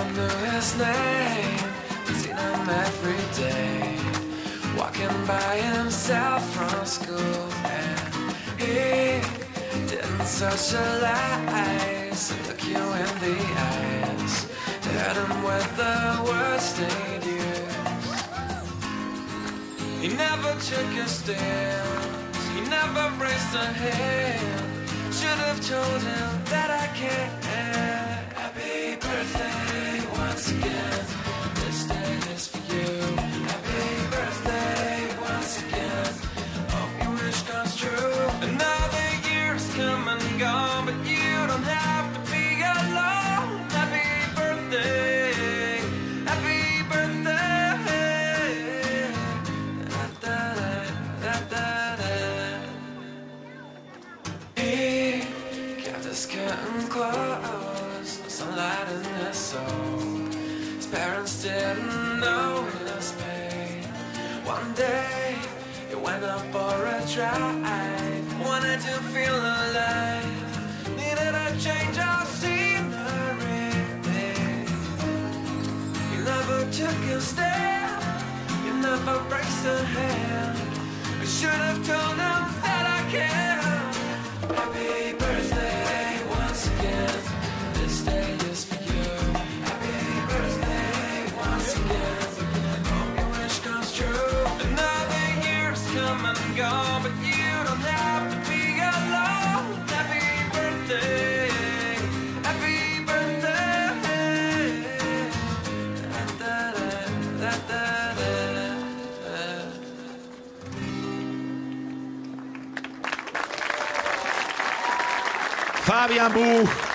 never knew his name, but seen him every day, walking by himself from school, and he didn't socialize and look you in the eyes to hurt him with the words they'd use. He never took a stand, he never raised a hand. Should have told him that I can't. Happy birthday once again, this day is for you. Happy birthday once again, hope your wish comes true. Another year's come and gone, but you don't have to be alone. Happy birthday, happy birthday. Da, da, da, da, da. He kept his curtain closed, no sunlight in his soul. His parents didn't know his pain. One day he went out for a drive, wanted to feel alive, needed a change of scenery. You never took a step, you never raised a hand. I should have told him that I care. Happy birthday once again, this day is for you. Happy birthday once again, hope your wish comes true. Another year's come and gone, but you don't have to be alone. Happy birthday, happy birthday. Da, da, da, da, da, da. Fabian Buch.